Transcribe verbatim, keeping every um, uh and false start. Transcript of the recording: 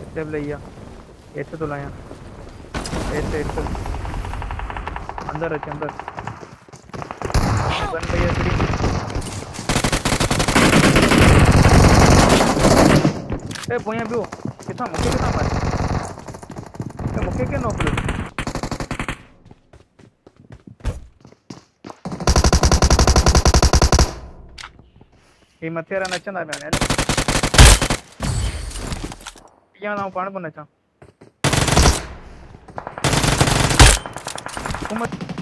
जब लिया ऐसे तो लाया ऐसे ऐसे अंदर अच्छे अंदर गन भैया थ्री ए भैया भी हो कितना मुझे कितना मार मुझे के नो प्लस ये मथेरा नचंदा मैं या ना पाण पर नचा तू मत